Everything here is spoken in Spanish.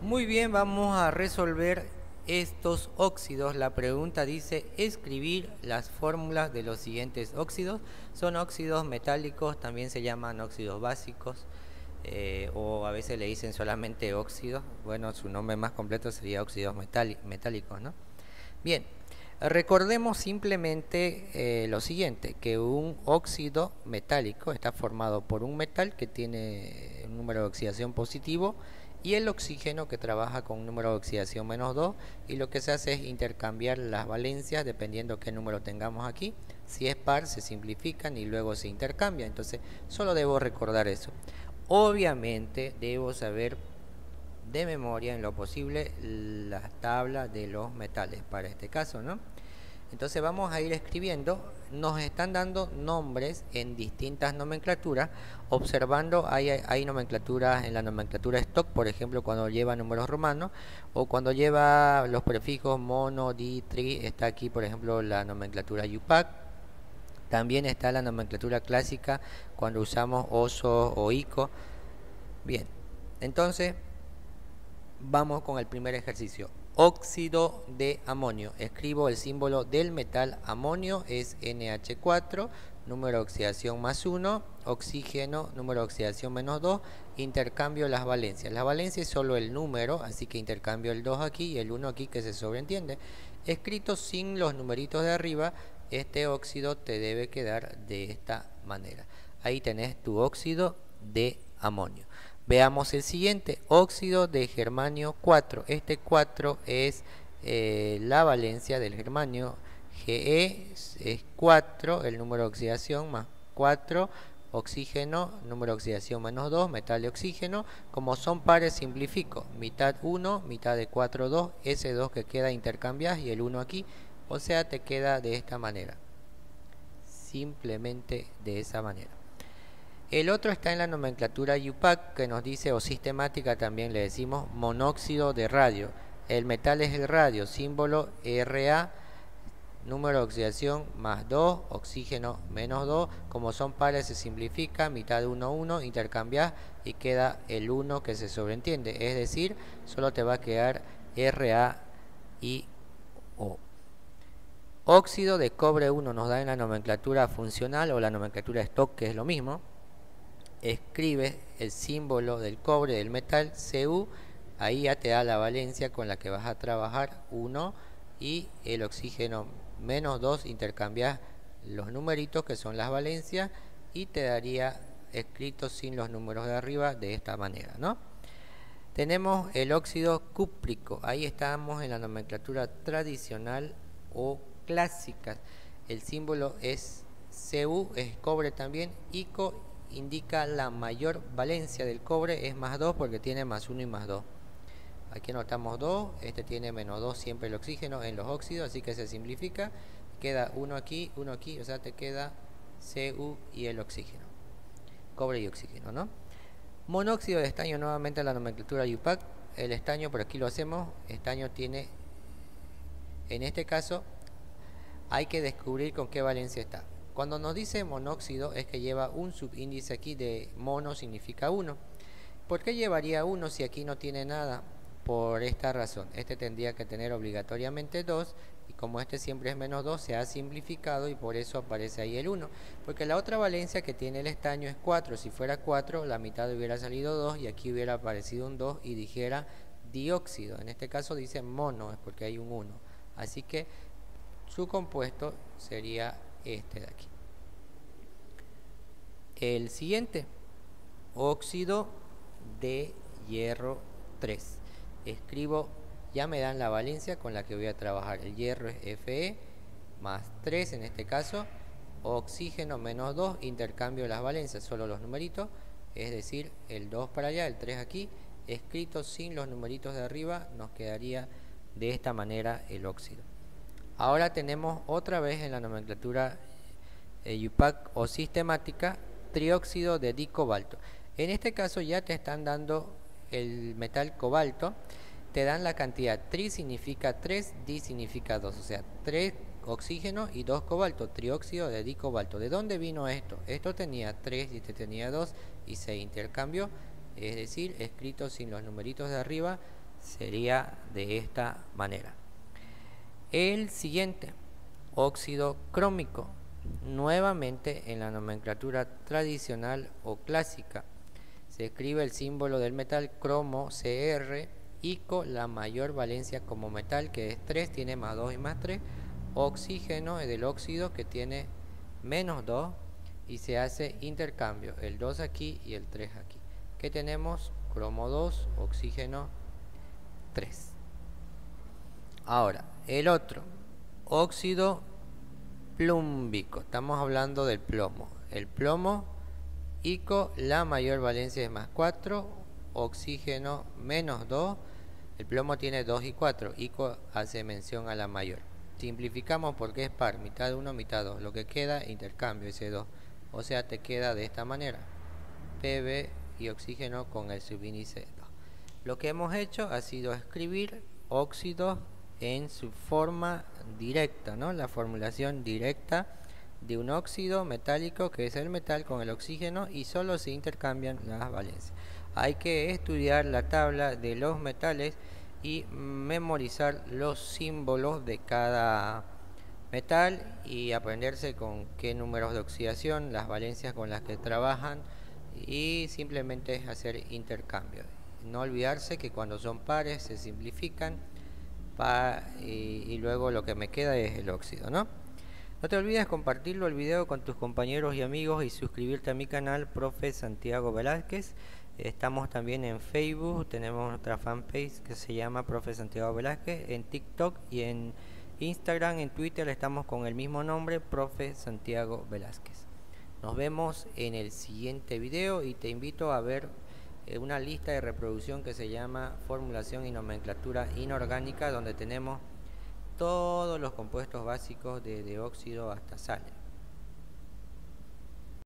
Muy bien, vamos a resolver estos óxidos. La pregunta dice escribir las fórmulas de los siguientes óxidos. Son óxidos metálicos, también se llaman óxidos básicos, o a veces le dicen solamente óxidos. Bueno, su nombre más completo sería óxidos metálicos, ¿no? Bien, recordemos simplemente lo siguiente, que un óxido metálico está formado por un metal que tiene un número de oxidación positivo y el oxígeno que trabaja con un número de oxidación -2, y lo que se hace es intercambiar las valencias dependiendo qué número tengamos aquí. Si es par se simplifican y luego se intercambian, entonces solo debo recordar eso. Obviamente debo saber de memoria en lo posible la tabla de los metales para este caso, ¿no? Entonces vamos a ir escribiendo. Nos están dando nombres en distintas nomenclaturas. Observando, hay nomenclaturas en la nomenclatura stock, por ejemplo, cuando lleva números romanos, o cuando lleva los prefijos mono, di, tri. Está aquí, por ejemplo, la nomenclatura UPAC. También está la nomenclatura clásica cuando usamos oso o ico. Bien, entonces vamos con el primer ejercicio. Óxido de amonio. Escribo el símbolo del metal amonio, es NH4, número de oxidación +1, oxígeno, número de oxidación -2, intercambio las valencias. La valencia es solo el número, así que intercambio el 2 aquí y el 1 aquí, que se sobreentiende. Escrito sin los numeritos de arriba, este óxido te debe quedar de esta manera. Ahí tenés tu óxido de amonio. Veamos el siguiente, óxido de germanio 4. Este 4 es la valencia del germanio. Ge es 4, el número de oxidación, más 4, oxígeno, número de oxidación -2, metal de oxígeno. Como son pares, simplifico. Mitad 1, mitad de 4, 2. Ese 2 que queda intercambias y el 1 aquí. O sea, te queda de esta manera. Simplemente de esa manera. El otro está en la nomenclatura UPAC, que nos dice, o sistemática también le decimos, monóxido de radio. El metal es el radio, símbolo Ra, número de oxidación +2, oxígeno -2. Como son pares se simplifica, mitad 1, 1, intercambias y queda el 1 que se sobreentiende. Es decir, solo te va a quedar Ra y O. Óxido de cobre 1 nos da en la nomenclatura funcional o la nomenclatura stock, que es lo mismo. Escribes el símbolo del cobre, del metal, Cu, ahí ya te da la valencia con la que vas a trabajar, 1, y el oxígeno -2, intercambias los numeritos que son las valencias y te daría escrito sin los números de arriba de esta manera, ¿no? Tenemos el óxido cúprico, ahí estamos en la nomenclatura tradicional o clásica. El símbolo es Cu, es cobre también, Ico indica la mayor valencia del cobre, es +2 porque tiene +1 y +2. Aquí anotamos 2, este tiene -2 siempre el oxígeno en los óxidos, así que se simplifica, queda 1 aquí, o sea, te queda Cu y el oxígeno, cobre y oxígeno, ¿no? Monóxido de estaño, nuevamente la nomenclatura UPAC. El estaño, por aquí lo hacemos, estaño tiene, en este caso, hay que descubrir con qué valencia está. Cuando nos dice monóxido es que lleva un subíndice aquí de mono, significa 1. ¿Por qué llevaría 1 si aquí no tiene nada? Por esta razón. Este tendría que tener obligatoriamente 2, y como este siempre es -2, se ha simplificado y por eso aparece ahí el 1. Porque la otra valencia que tiene el estaño es 4. Si fuera 4, la mitad hubiera salido 2 y aquí hubiera aparecido un 2 y dijera dióxido. En este caso dice mono, es porque hay un 1. Así que su compuesto sería este de aquí. El siguiente, óxido de hierro 3. Escribo, ya me dan la valencia con la que voy a trabajar. El hierro es Fe más 3 en este caso, oxígeno -2, intercambio las valencias, solo los numeritos, es decir, el 2 para allá, el 3 aquí, escrito sin los numeritos de arriba, nos quedaría de esta manera el óxido. Ahora tenemos otra vez en la nomenclatura UPAC o sistemática, trióxido de dicobalto. En este caso ya te están dando el metal cobalto, te dan la cantidad, tri significa 3, di significa 2, o sea, 3 oxígeno y 2 cobalto, trióxido de dicobalto. ¿De dónde vino esto? Esto tenía 3 y este tenía 2 y se intercambió, es decir, escrito sin los numeritos de arriba, Sería de esta manera. El siguiente, óxido crómico, nuevamente en la nomenclatura tradicional o clásica. Se escribe el símbolo del metal cromo Cr y con la mayor valencia como metal, que es 3, tiene más 2 y más 3. Oxígeno es del óxido, que tiene menos 2, y se hace intercambio, el 2 aquí y el 3 aquí. ¿Qué tenemos? Cromo 2, oxígeno 3. Ahora, el otro, óxido plúmbico. Estamos hablando del plomo. El plomo, ICO, la mayor valencia es más 4, oxígeno menos 2. El plomo tiene 2 y 4. ICO hace mención a la mayor. Simplificamos porque es par, mitad 1, mitad 2. Lo que queda, intercambio, ese 2. O sea, te queda de esta manera. Pb y oxígeno con el subíndice 2. Lo que hemos hecho ha sido escribir óxidos en su forma directa, ¿no? La formulación directa de un óxido metálico, que es el metal con el oxígeno, y solo se intercambian las valencias. Hay que estudiar la tabla de los metales y memorizar los símbolos de cada metal y aprenderse con qué números de oxidación, las valencias con las que trabajan, y simplemente hacer intercambio. No olvidarse que cuando son pares se simplifican y luego lo que me queda es el óxido, ¿no? No te olvides compartirlo el video con tus compañeros y amigos y suscribirte a mi canal, Profe Santiago Velázquez. Estamos también en Facebook, tenemos nuestra fanpage que se llama Profe Santiago Velázquez, en TikTok y en Instagram, en Twitter estamos con el mismo nombre, Profe Santiago Velázquez. Nos vemos en el siguiente video y te invito a ver una lista de reproducción que se llama Formulación y Nomenclatura Inorgánica, donde tenemos todos los compuestos básicos de óxido hasta sales.